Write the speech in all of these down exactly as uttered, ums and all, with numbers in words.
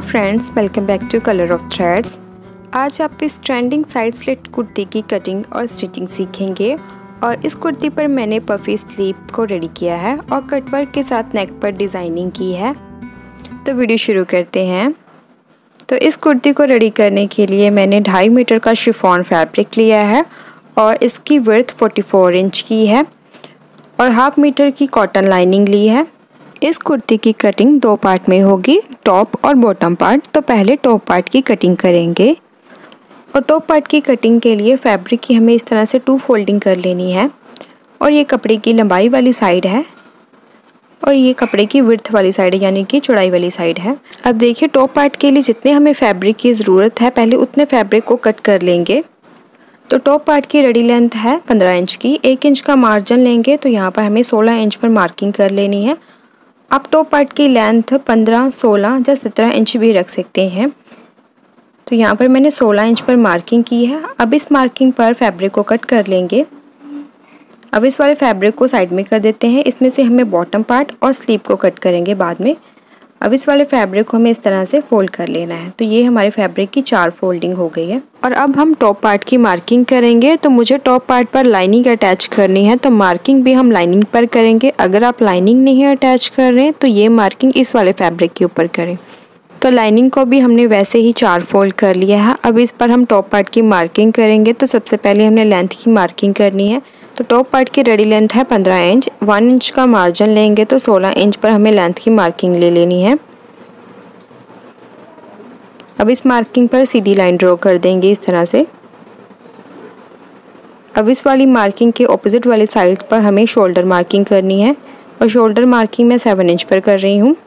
Friends, welcome back to colour of threads. आज आप इस ट्रेंडिंग साइड स्लिट कुर्ती की कटिंग और स्टिचिंग सीखेंगे। और इस कुर्ती पर मैंने पफी स्लीव को रेडी किया है और कटवर्क के साथ नेक पर डिज़ाइनिंग की है। तो वीडियो शुरू करते हैं। तो इस कुर्ती को रेडी करने के लिए मैंने ढाई मीटर का शिफॉन फैब्रिक लिया है और इसकी विड्थ चौवालीस इंच की है और हाफ मीटर की कॉटन लाइनिंग ली है। इस कुर्ती की कटिंग दो पार्ट में होगी, टॉप और बॉटम पार्ट। तो पहले टॉप पार्ट की कटिंग करेंगे और टॉप पार्ट की कटिंग के लिए फैब्रिक की हमें इस तरह से टू फोल्डिंग कर लेनी है। और ये कपड़े की लंबाई वाली साइड है और ये कपड़े की विड्थ वाली साइड है, यानी कि चौड़ाई वाली साइड है। अब देखिए, टॉप पार्ट के लिए जितने हमें फैब्रिक की ज़रूरत है पहले उतने फैब्रिक को कट कर लेंगे। तो टॉप पार्ट की रेडी लेंथ है पंद्रह इंच की। एक इंच का मार्जिन लेंगे तो यहाँ पर हमें सोलह इंच पर मार्किंग कर लेनी है। आप टॉप पार्ट की लेंथ पंद्रह, सोलह या सत्रह इंच भी रख सकते हैं। तो यहाँ पर मैंने सोलह इंच पर मार्किंग की है। अब इस मार्किंग पर फैब्रिक को कट कर लेंगे। अब इस वाले फैब्रिक को साइड में कर देते हैं। इसमें से हमें बॉटम पार्ट और स्लीव को कट करेंगे बाद में। अब इस वाले फैब्रिक को हमें इस तरह से फोल्ड कर लेना है। तो ये हमारे फैब्रिक की चार फोल्डिंग हो गई है। और अब हम टॉप पार्ट की मार्किंग करेंगे। तो मुझे टॉप पार्ट पर लाइनिंग अटैच करनी है, तो मार्किंग भी हम लाइनिंग पर करेंगे। अगर आप लाइनिंग नहीं अटैच कर रहे हैं तो ये मार्किंग इस वाले फैब्रिक के ऊपर करें। तो लाइनिंग को भी हमने वैसे ही चार फोल्ड कर लिया है। अब इस पर हम टॉप पार्ट की मार्किंग करेंगे। तो सबसे पहले हमने लेंथ की मार्किंग करनी है। तो टॉप पार्ट की रेडी लेंथ है पंद्रह इंच। वन इंच का मार्जिन लेंगे तो सोलह इंच पर हमें लेंथ की मार्किंग ले लेनी है। अब इस मार्किंग पर सीधी लाइन ड्रॉ कर देंगे इस तरह से। अब इस वाली मार्किंग के ऑपोजिट वाली साइड पर हमें शोल्डर मार्किंग करनी है और शोल्डर मार्किंग मैं सेवन इंच पर कर रही हूँ।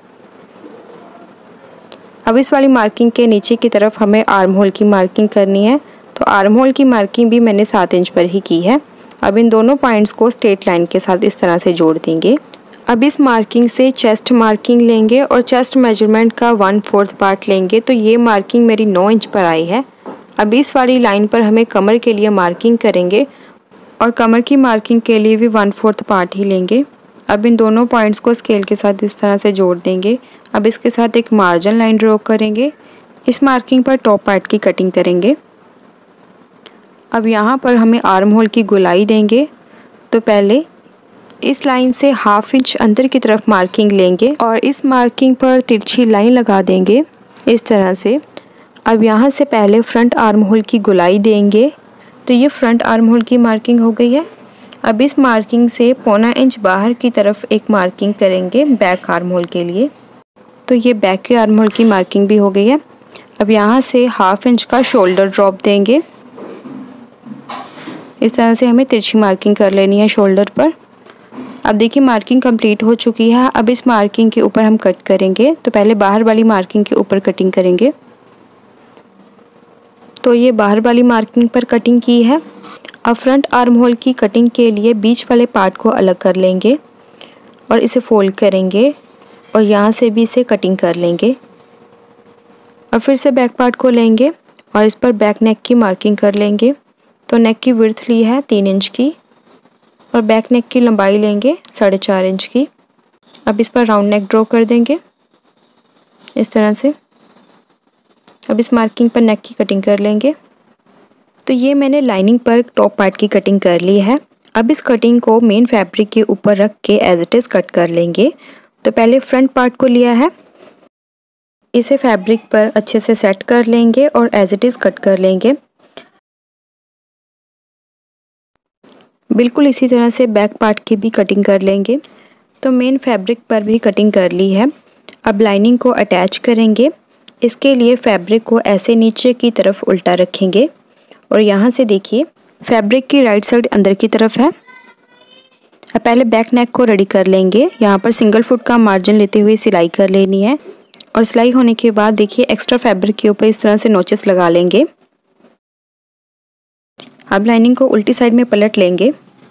अब इस वाली मार्किंग के नीचे की तरफ हमें आर्म होल की मार्किंग करनी है। तो आर्म होल की मार्किंग भी मैंने सात इंच पर ही की है। अब इन दोनों पॉइंट्स को स्ट्रेट लाइन के साथ इस तरह से जोड़ देंगे। अब इस मार्किंग से चेस्ट मार्किंग लेंगे और चेस्ट मेजरमेंट का वन फोर्थ पार्ट लेंगे। तो ये मार्किंग मेरी नौ इंच पर आई है। अब इस वाली लाइन पर हमें कमर के लिए मार्किंग करेंगे और कमर की मार्किंग के लिए भी वन फोर्थ पार्ट ही लेंगे। अब इन दोनों पॉइंट्स को स्केल के साथ इस तरह से जोड़ देंगे। अब इसके साथ एक मार्जिन लाइन ड्रॉ करेंगे। इस मार्किंग पर टॉप पार्ट की कटिंग करेंगे। अब यहाँ पर हमें आर्म होल की गोलाई देंगे। तो पहले इस लाइन से हाफ इंच अंदर की तरफ मार्किंग लेंगे और इस मार्किंग पर तिरछी लाइन लगा देंगे इस तरह से। अब यहाँ से पहले फ्रंट आर्म होल की गोलाई देंगे। तो ये फ्रंट आर्म होल की मार्किंग हो गई है। अब इस मार्किंग से पौना इंच बाहर की तरफ एक मार्किंग करेंगे बैक आर्म होल के लिए। तो ये बैक के आर्म होल की मार्किंग भी हो गई है। अब यहाँ से हाफ इंच का शोल्डर ड्रॉप देंगे। इस तरह से हमें तिरछी मार्किंग कर लेनी है शोल्डर पर। अब देखिए, मार्किंग कंप्लीट हो चुकी है। अब इस मार्किंग के ऊपर हम कट करेंगे। तो पहले बाहर वाली मार्किंग के ऊपर कटिंग करेंगे। तो ये बाहर वाली मार्किंग पर कटिंग की है। अब फ्रंट आर्म होल की कटिंग के लिए बीच वाले पार्ट को अलग कर लेंगे और इसे फोल्ड करेंगे और यहाँ से भी इसे कटिंग कर लेंगे। और फिर से बैक पार्ट को लेंगे और इस पर बैक नेक की मार्किंग कर लेंगे। तो नेक की विड्थ ली है तीन इंच की और बैक नेक की लंबाई लेंगे साढ़े चार इंच की। अब इस पर राउंड नेक ड्रॉ कर देंगे इस तरह से। अब इस मार्किंग पर नेक की कटिंग कर लेंगे। तो ये मैंने लाइनिंग पर टॉप पार्ट की कटिंग कर ली है। अब इस कटिंग को मेन फैब्रिक के ऊपर रख के एज इट इज़ कट कर लेंगे। तो पहले फ्रंट पार्ट को लिया है, इसे फैब्रिक पर अच्छे से सेट कर लेंगे और एज इट इज़ कट कर लेंगे। बिल्कुल इसी तरह से बैक पार्ट की भी कटिंग कर लेंगे। तो मेन फैब्रिक पर भी कटिंग कर ली है। अब लाइनिंग को अटैच करेंगे। इसके लिए फैब्रिक को ऐसे नीचे की तरफ उल्टा रखेंगे और यहाँ से देखिए, फैब्रिक की राइट साइड अंदर की तरफ है। अब पहले बैक नेक को रेडी कर लेंगे। यहाँ पर सिंगल फुट का मार्जिन लेते हुए सिलाई कर लेनी है और सिलाई होने के बाद देखिए, एक्स्ट्रा फैब्रिक के ऊपर इस तरह से नोचेस लगा लेंगे। अब लाइनिंग को उल्टी साइड में पलट लेंगे।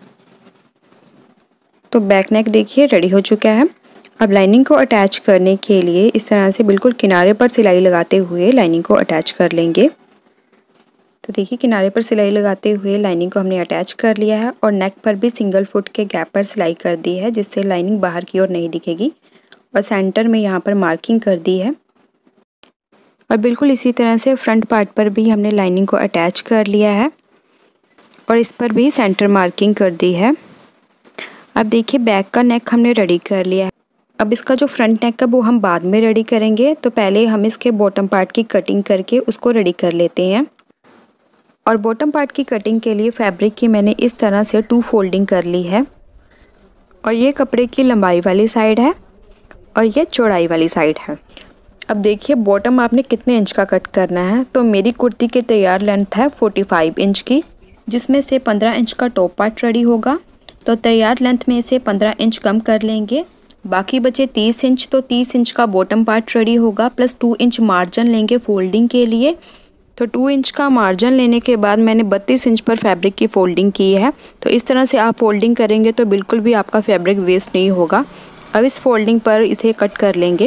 तो बैक नेक देखिए रेडी हो चुका है। अब लाइनिंग को अटैच करने के लिए इस तरह से बिल्कुल किनारे पर सिलाई लगाते हुए लाइनिंग को अटैच कर लेंगे। तो देखिए, किनारे पर सिलाई लगाते हुए लाइनिंग को हमने अटैच कर लिया है और नेक पर भी सिंगल फुट के गैप पर सिलाई कर दी है, जिससे लाइनिंग बाहर की ओर नहीं दिखेगी। और सेंटर में यहाँ पर मार्किंग कर दी है। और बिल्कुल इसी तरह से फ्रंट पार्ट पर भी हमने लाइनिंग को अटैच कर लिया है और इस पर भी सेंटर मार्किंग कर दी है। अब देखिए बैक का नेक हमने रेडी कर लिया है। अब इसका जो फ्रंट नेक है वो हम बाद में रेडी करेंगे, तो पहले हम इसके बॉटम पार्ट की कटिंग करके उसको रेडी कर लेते हैं। और बॉटम पार्ट की कटिंग के लिए फैब्रिक की मैंने इस तरह से टू फोल्डिंग कर ली है और ये कपड़े की लंबाई वाली साइड है और ये चौड़ाई वाली साइड है। अब देखिए बॉटम आपने कितने इंच का कट करना है, तो मेरी कुर्ती की तैयार लेंथ है पैंतालीस इंच की, जिसमें से पंद्रह इंच का टॉप पार्ट रेडी होगा। तो तैयार लेंथ में से पंद्रह इंच कम कर लेंगे, बाकी बचे तीस इंच। तो तीस इंच का बॉटम पार्ट रेडी होगा, प्लस टू इंच मार्जिन लेंगे फोल्डिंग के लिए। तो टू इंच का मार्जिन लेने के बाद मैंने बत्तीस इंच पर फैब्रिक की फ़ोल्डिंग की है। तो इस तरह से आप फोल्डिंग करेंगे तो बिल्कुल भी आपका फैब्रिक वेस्ट नहीं होगा। अब इस फोल्डिंग पर इसे कट कर लेंगे।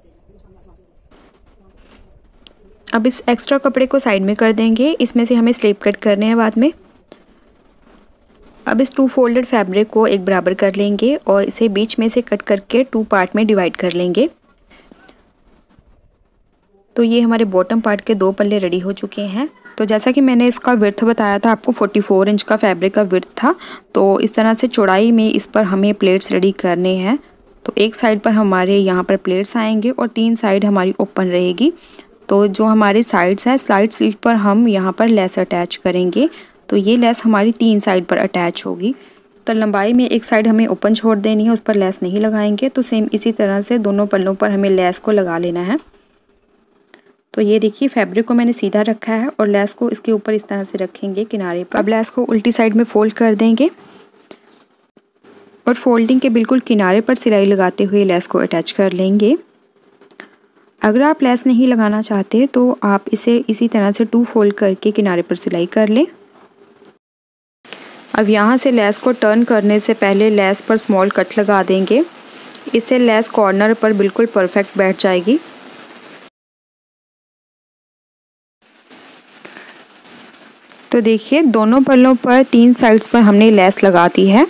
अब इस एक्स्ट्रा कपड़े को साइड में कर देंगे, इसमें से हमें स्लीव कट करने हैं बाद में। अब इस टू फोल्डेड फैब्रिक को एक बराबर कर लेंगे और इसे बीच में से कट करके टू पार्ट में डिवाइड कर लेंगे। तो ये हमारे बॉटम पार्ट के दो पल्ले रेडी हो चुके हैं। तो जैसा कि मैंने इसका विड्थ बताया था आपको, चौवालीस इंच का फैब्रिक का विड्थ था। तो इस तरह से चौड़ाई में इस पर हमें प्लेट्स रेडी करने हैं। तो एक साइड पर हमारे यहाँ पर प्लेट्स आएंगे और तीन साइड हमारी ओपन रहेगी। तो जो हमारी साइड्स हैं, साइड स्लिट पर हम यहाँ पर लेस अटैच करेंगे। तो ये लेस हमारी तीन साइड पर अटैच होगी। तो लंबाई में एक साइड हमें ओपन छोड़ देनी है, उस पर लेस नहीं लगाएंगे। तो सेम इसी तरह से दोनों पल्लों पर हमें लेस को लगा लेना है। तो ये देखिए फैब्रिक को मैंने सीधा रखा है और लेस को इसके ऊपर इस तरह से रखेंगे किनारे पर। अब लेस को उल्टी साइड में फोल्ड कर देंगे और फोल्डिंग के बिल्कुल किनारे पर सिलाई लगाते हुए लेस को अटैच कर लेंगे। अगर आप लेस नहीं लगाना चाहते तो आप इसे इसी तरह से टू फोल्ड करके किनारे पर सिलाई कर लें। अब यहाँ से लेस को टर्न करने से पहले लेस पर स्मॉल कट लगा देंगे, इससे लेस कॉर्नर पर बिल्कुल परफेक्ट बैठ जाएगी। तो देखिए दोनों पल्लों पर तीन साइड्स पर हमने लेस लगा दी है।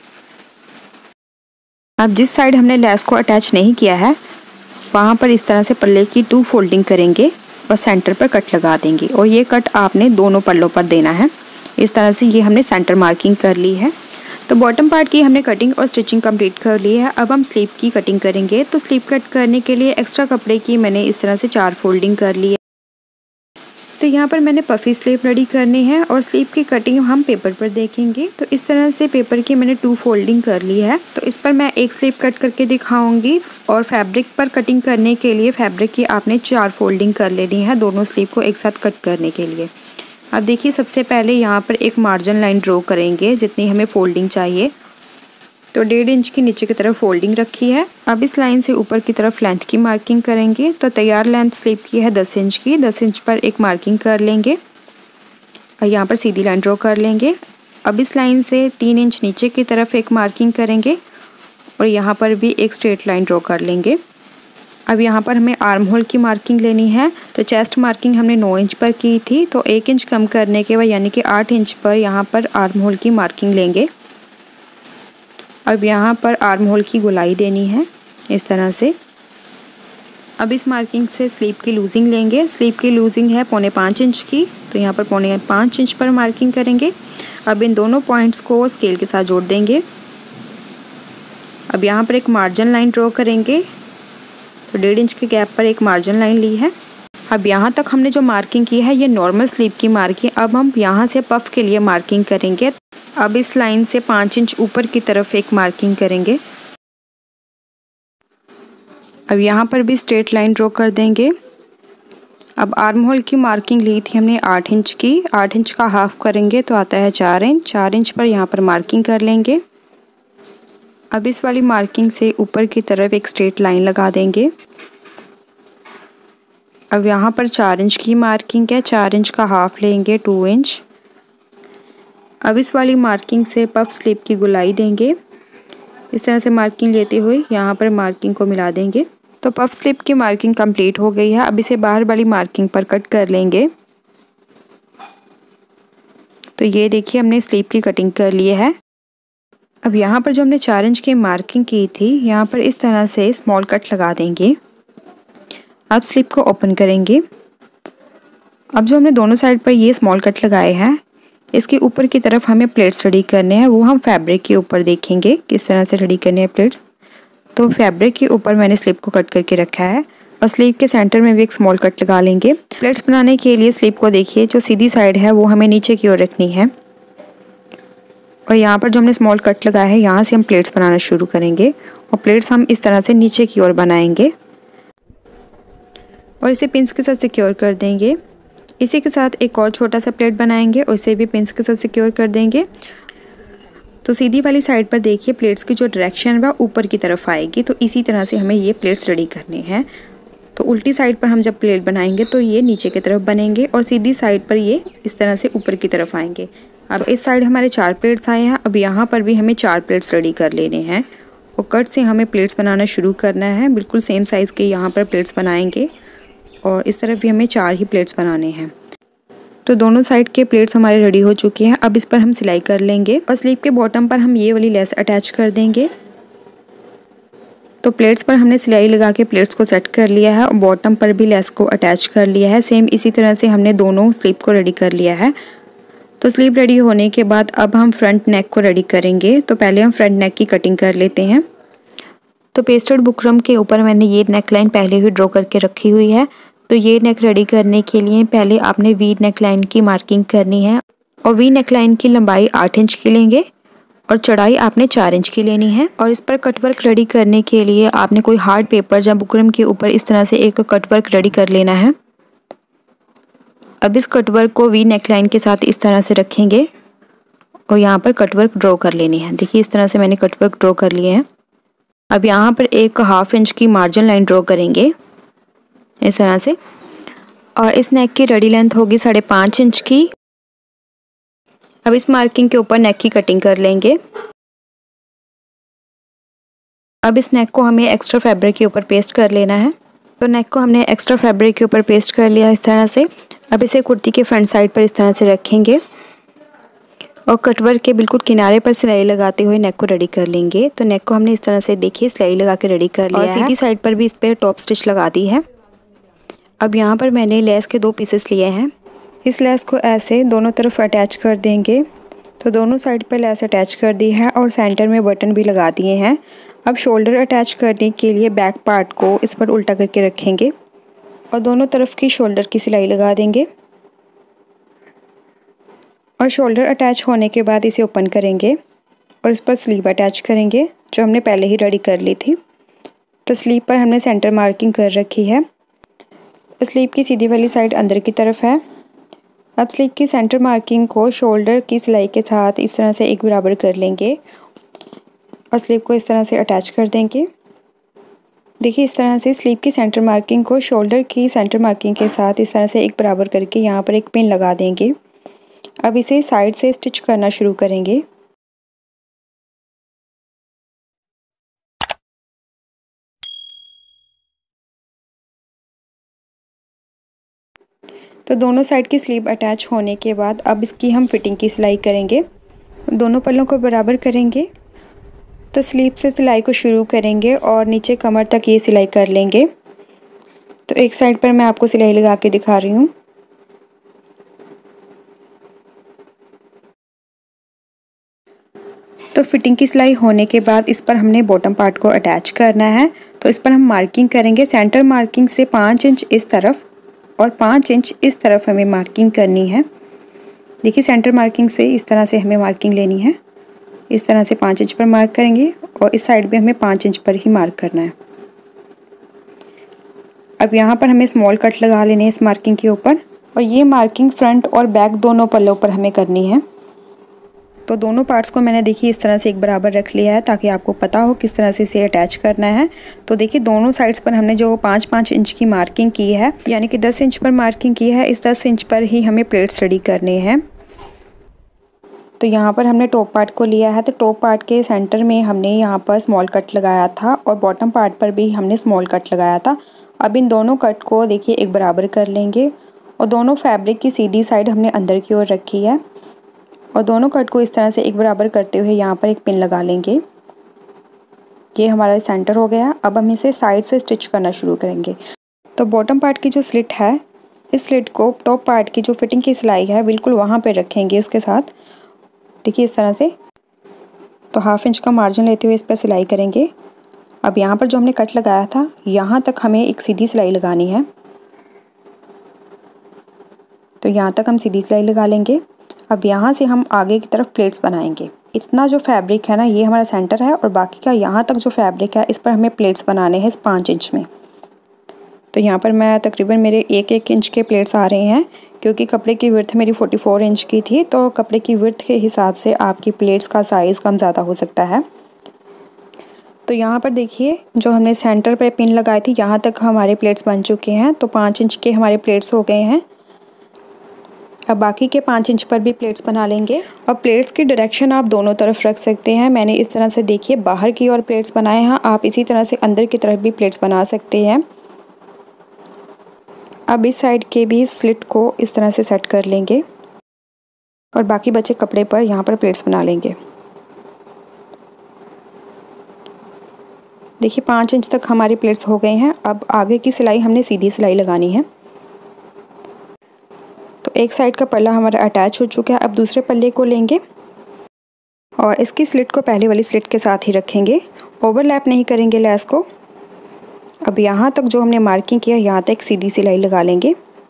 अब जिस साइड हमने लेस को अटैच नहीं किया है वहाँ पर इस तरह से पल्ले की टू फोल्डिंग करेंगे और सेंटर पर कट लगा देंगे। और ये कट आपने दोनों पल्लों पर देना है। इस तरह से ये हमने सेंटर मार्किंग कर ली है। तो बॉटम पार्ट की हमने कटिंग और स्टिचिंग कंप्लीट कर ली है। अब हम स्लीव की कटिंग करेंगे। तो स्लीव कट करने के लिए एक्स्ट्रा कपड़े की मैंने इस तरह से चार फोल्डिंग कर ली है। तो यहाँ पर मैंने पफ़ी स्लीव रेडी करनी है और स्लीव की कटिंग हम पेपर पर देखेंगे। तो इस तरह से पेपर की मैंने टू फोल्डिंग कर ली है। तो इस पर मैं एक स्लीव कट करके दिखाऊंगी और फैब्रिक पर कटिंग करने के लिए फैब्रिक की आपने चार फोल्डिंग कर लेनी है दोनों स्लीव को एक साथ कट करने के लिए। अब देखिए सबसे पहले यहाँ पर एक मार्जिन लाइन ड्रॉ करेंगे जितनी हमें फोल्डिंग चाहिए। तो डेढ़ इंच की नीचे की तरफ फोल्डिंग रखी है। अब इस लाइन से ऊपर की तरफ लेंथ की मार्किंग करेंगे। तो तैयार लेंथ स्लीव की है दस इंच की, दस इंच पर एक मार्किंग कर लेंगे और यहाँ पर सीधी लाइन ड्रॉ कर लेंगे। अब इस लाइन से तीन इंच नीचे की तरफ एक मार्किंग करेंगे और यहाँ पर भी एक स्ट्रेट लाइन ड्रॉ कर लेंगे। अब यहाँ पर हमें आर्म होल की मार्किंग लेनी है। तो चेस्ट मार्किंग हमने नौ इंच पर की थी, तो एक इंच कम करने के बाद यानी कि आठ इंच पर यहाँ पर आर्म होल की मार्किंग लेंगे। अब यहाँ पर आर्म होल की गोलाई देनी है इस तरह से। अब इस मार्किंग से स्लीव की लूजिंग लेंगे। स्लीव की लूजिंग है पौने पाँच इंच की, तो यहाँ पर पौने पाँच इंच पर मार्किंग करेंगे। अब इन दोनों पॉइंट्स को स्केल के साथ जोड़ देंगे। अब यहाँ पर एक मार्जिन लाइन ड्रॉ करेंगे। तो डेढ़ इंच के गैप पर एक मार्जिन लाइन ली है। अब यहाँ तक हमने जो मार्किंग की है ये नॉर्मल स्लीव की मार्किंग। अब हम यहाँ से पफ के लिए मार्किंग करेंगे। अब इस लाइन से पाँच इंच ऊपर की तरफ एक मार्किंग करेंगे। अब यहाँ पर भी स्ट्रेट लाइन ड्रॉ कर देंगे। अब आर्म होल की मार्किंग ली थी हमने आठ इंच की, आठ इंच का हाफ करेंगे तो आता है चार इंच। चार इंच पर यहाँ पर मार्किंग कर लेंगे। अब इस वाली मार्किंग से ऊपर की तरफ एक स्ट्रेट लाइन लगा देंगे। अब यहाँ पर चार इंच की मार्किंग है, चार इंच का हाफ लेंगे टू इंच। अब इस वाली मार्किंग से पफ स्लीव की गोलाई देंगे। इस तरह से मार्किंग लेते हुए यहाँ पर मार्किंग को मिला देंगे। तो पफ स्लीव की मार्किंग कंप्लीट हो गई है। अब इसे बाहर वाली मार्किंग पर कट कर लेंगे। तो ये देखिए हमने स्लीव की कटिंग कर ली है। अब यहाँ पर जो हमने चार इंच की मार्किंग की थी यहाँ पर इस तरह से स्मॉल कट लगा देंगे। अब स्लीव को ओपन करेंगे। अब जो हमने दोनों साइड पर ये स्मॉल कट लगाए हैं, इसके ऊपर की तरफ हमें प्लेट्स रेडी करने हैं। वो हम फैब्रिक के ऊपर देखेंगे किस तरह से रेडी करने हैं प्लेट्स। तो फैब्रिक के ऊपर मैंने स्लीव को कट करके रखा है और स्लीव के सेंटर में भी एक स्मॉल कट लगा लेंगे। प्लेट्स बनाने के लिए स्लीव को देखिए, जो सीधी साइड है वो हमें नीचे की ओर रखनी है और यहाँ पर जो हमने स्मॉल कट लगाया है यहाँ से हम प्लेट्स बनाना शुरू करेंगे और प्लेट्स हम इस तरह से नीचे की ओर बनाएंगे और इसे पिंस के साथ सिक्योर कर देंगे। इसी के साथ एक और छोटा सा प्लेट बनाएंगे और इसे भी पिंस के साथ सिक्योर कर देंगे। तो सीधी वाली साइड पर देखिए प्लेट्स की जो डायरेक्शन है ऊपर की तरफ आएगी, तो इसी तरह से हमें ये प्लेट्स रेडी करने हैं। तो उल्टी साइड पर हम जब प्लेट बनाएंगे तो ये नीचे की तरफ बनेंगे और सीधी साइड पर ये इस तरह से ऊपर की तरफ आएंगे। अब इस साइड हमारे चार प्लेट्स आए हैं। अब यहाँ पर भी हमें चार प्लेट्स रेडी कर लेने हैं और कट से हमें प्लेट्स बनाना शुरू करना है। बिल्कुल सेम साइज़ के यहाँ पर प्लेट्स बनाएंगे और इस तरफ भी हमें चार ही प्लेट्स बनाने हैं। तो दोनों साइड के प्लेट्स हमारे रेडी हो चुके हैं। अब इस पर हम सिलाई कर लेंगे और स्लीव के बॉटम पर हम ये वाली लेस अटैच कर देंगे। तो प्लेट्स पर हमने सिलाई लगा के प्लेट्स को सेट कर लिया है और बॉटम पर भी लेस को अटैच कर लिया है। सेम इसी तरह से हमने दोनों स्लीव को रेडी कर लिया है। तो स्लीव रेडी होने के बाद अब हम फ्रंट नेक को रेडी करेंगे। तो पहले हम फ्रंट नेक की कटिंग कर लेते हैं। तो पेस्टेड बुकरम के ऊपर मैंने ये नेक लाइन पहले ही ड्रॉ करके रखी हुई है। तो ये नेक रेडी करने के लिए पहले आपने वी नेक लाइन की मार्किंग करनी है और वी नेक लाइन की लंबाई आठ इंच की लेंगे और चौड़ाई आपने चार इंच की लेनी है। और इस पर कटवर्क रेडी करने के लिए आपने कोई हार्ड पेपर या बुकरम के ऊपर इस तरह से एक कटवर्क रेडी कर लेना है। अब इस कटवर्क को वी नेक लाइन के साथ इस तरह से रखेंगे और यहाँ पर कटवर्क ड्रॉ कर लेनी है। देखिए इस तरह से मैंने कटवर्क ड्रॉ कर लिए हैं। अब यहाँ पर एक हाफ इंच की मार्जिन लाइन ड्रॉ करेंगे इस तरह से और इस नेक की रेडी लेंथ होगी साढ़े पाँच इंच की। अब इस मार्किंग के ऊपर नेक की कटिंग कर लेंगे। अब इस नेक को हमें एक्स्ट्रा फैब्रिक के ऊपर पेस्ट कर लेना है। तो नेक को हमने एक्स्ट्रा फैब्रिक के ऊपर पेस्ट कर लिया इस तरह से। अब इसे कुर्ती के फ्रंट साइड पर इस तरह से रखेंगे और कटवर्क के बिल्कुल किनारे पर सिलाई लगाते हुए नेक को रेडी कर लेंगे। तो नेक को हमने इस तरह से देखिए सिलाई लगा के रेडी कर लिया और सीधी साइड पर भी इस पर टॉप स्टिच लगा दी है। अब यहाँ पर मैंने लेस के दो पीसेस लिए हैं। इस लेस को ऐसे दोनों तरफ अटैच कर देंगे। तो दोनों साइड पर लेस अटैच कर दी है और सेंटर में बटन भी लगा दिए हैं। अब शोल्डर अटैच करने के लिए बैक पार्ट को इस पर उल्टा करके रखेंगे और दोनों तरफ की शोल्डर की सिलाई लगा देंगे और शोल्डर अटैच होने के बाद इसे ओपन करेंगे और इस पर स्लीव अटैच करेंगे जो हमने पहले ही रेडी कर ली थी। तो स्लीव पर हमने सेंटर मार्किंग कर रखी है। स्लीव की सीधी वाली साइड अंदर की तरफ है। अब स्लीव की सेंटर मार्किंग को शोल्डर की सिलाई के साथ इस तरह से एक बराबर कर लेंगे और स्लीव को इस तरह से अटैच कर देंगे। देखिए इस तरह से स्लीव की सेंटर मार्किंग को शोल्डर की सेंटर मार्किंग के साथ इस तरह से एक बराबर करके यहाँ पर एक पिन लगा देंगे। अब इसे साइड से स्टिच करना शुरू करेंगे। तो दोनों साइड की स्लीव अटैच होने के बाद अब इसकी हम फिटिंग की सिलाई करेंगे। दोनों पल्लों को बराबर करेंगे। तो स्लीव से सिलाई को शुरू करेंगे और नीचे कमर तक ये सिलाई कर लेंगे। तो एक साइड पर मैं आपको सिलाई लगा के दिखा रही हूँ। तो फिटिंग की सिलाई होने के बाद इस पर हमने बॉटम पार्ट को अटैच करना है। तो इस पर हम मार्किंग करेंगे। सेंटर मार्किंग से पाँच इंच इस तरफ और पाँच इंच इस तरफ हमें मार्किंग करनी है। देखिए सेंटर मार्किंग से इस तरह से हमें मार्किंग लेनी है। इस तरह से पाँच इंच पर मार्क करेंगे और इस साइड भी हमें पाँच इंच पर ही मार्क करना है। अब यहाँ पर हमें स्मॉल कट लगा लेने हैं इस मार्किंग के ऊपर और ये मार्किंग फ्रंट और बैक दोनों पल्लों पर हमें करनी है। तो दोनों पार्ट्स को मैंने देखिए इस तरह से एक बराबर रख लिया है ताकि आपको पता हो किस तरह से इसे अटैच करना है। तो देखिए दोनों साइड्स पर हमने जो पाँच पाँच इंच की मार्किंग की है यानी कि दस इंच पर मार्किंग की है, इस दस इंच पर ही हमें प्लेट्स रेडी करने हैं। तो यहाँ पर हमने टॉप पार्ट को लिया है। तो टॉप पार्ट के सेंटर में हमने यहाँ पर स्मॉल कट लगाया था और बॉटम पार्ट पर भी हमने स्मॉल कट लगाया था। अब इन दोनों कट को देखिए एक बराबर कर लेंगे और दोनों फैब्रिक की सीधी साइड हमने अंदर की ओर रखी है और दोनों कट को इस तरह से एक बराबर करते हुए यहाँ पर एक पिन लगा लेंगे। ये हमारा सेंटर हो गया। अब हम इसे साइड से स्टिच करना शुरू करेंगे। तो बॉटम पार्ट की जो स्लिट है इस स्लिट को टॉप पार्ट की जो फिटिंग की सिलाई है बिल्कुल वहाँ पे रखेंगे उसके साथ। देखिए इस तरह से। तो हाफ इंच का मार्जिन लेते हुए इस पर सिलाई करेंगे। अब यहाँ पर जो हमने कट लगाया था यहाँ तक हमें एक सीधी सिलाई लगानी है। तो यहाँ तक हम सीधी सिलाई लगा लेंगे। अब यहाँ से हम आगे की तरफ प्लेट्स बनाएंगे। इतना जो फैब्रिक है ना ये हमारा सेंटर है और बाकी का यहाँ तक जो फैब्रिक है इस पर हमें प्लेट्स बनाने हैं इस पाँच इंच में। तो यहाँ पर मैं तकरीबन मेरे एक एक इंच के प्लेट्स आ रहे हैं क्योंकि कपड़े की विड्थ मेरी चौवालीस इंच की थी। तो कपड़े की विड्थ के हिसाब से आपकी प्लेट्स का साइज़ कम ज़्यादा हो सकता है। तो यहाँ पर देखिए जो हमने सेंटर पर पिन लगाई थी यहाँ तक हमारे प्लेट्स बन चुके हैं। तो पाँच इंच के हमारे प्लेट्स हो गए हैं। अब बाकी के पाँच इंच पर भी प्लेट्स बना लेंगे। और प्लेट्स की डायरेक्शन आप दोनों तरफ रख सकते हैं। मैंने इस तरह से देखिए बाहर की ओर प्लेट्स बनाए हैं, आप इसी तरह से अंदर की तरफ भी प्लेट्स बना सकते हैं। अब इस साइड के भी स्लिट को इस तरह से सेट कर लेंगे और बाकी बचे कपड़े पर यहाँ पर प्लेट्स बना लेंगे। देखिए पाँच इंच तक हमारी प्लेट्स हो गए हैं। अब आगे की सिलाई हमने सीधी सिलाई लगानी है। तो एक साइड का पल्ला हमारा अटैच हो चुका है। अब दूसरे पल्ले को लेंगे और इसकी स्लिट को पहले वाली स्लिट के साथ ही रखेंगे, ओवरलैप नहीं करेंगे लेस को। अब यहाँ तक जो हमने मार्किंग किया यहाँ तक सीधी सिलाई लगा लेंगे।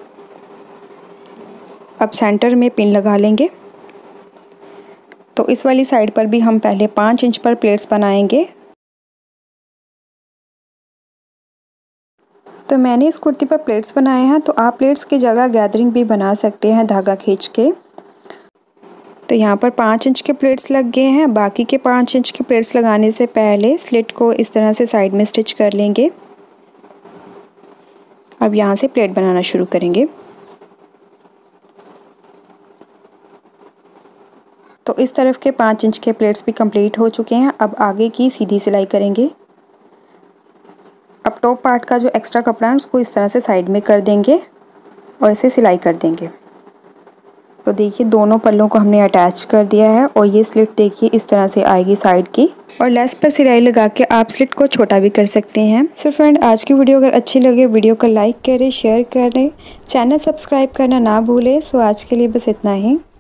अब सेंटर में पिन लगा लेंगे। तो इस वाली साइड पर भी हम पहले पाँच इंच पर प्लेट्स बनाएंगे। तो मैंने इस कुर्ती पर प्लेट्स बनाए हैं, तो आप प्लेट्स की जगह गैदरिंग भी बना सकते हैं धागा खींच के। तो यहाँ पर पाँच इंच के प्लेट्स लग गए हैं। बाकी के पाँच इंच के प्लेट्स लगाने से पहले स्लिट को इस तरह से साइड में स्टिच कर लेंगे। अब यहाँ से प्लेट बनाना शुरू करेंगे। तो इस तरफ के पाँच इंच के प्लेट्स भी कंप्लीट हो चुके हैं। अब आगे की सीधी सिलाई करेंगे। अब टॉप पार्ट का जो एक्स्ट्रा कपड़ा है उसको इस तरह से साइड में कर देंगे और इसे सिलाई कर देंगे। तो देखिए दोनों पल्लों को हमने अटैच कर दिया है और ये स्लिट देखिए इस तरह से आएगी साइड की। और लेस पर सिलाई लगा के आप स्लिट को छोटा भी कर सकते हैं। सो फ्रेंड आज की वीडियो अगर अच्छी लगे वीडियो को लाइक करें, शेयर करें, चैनल सब्सक्राइब करना ना भूलें। सो आज के लिए बस इतना ही।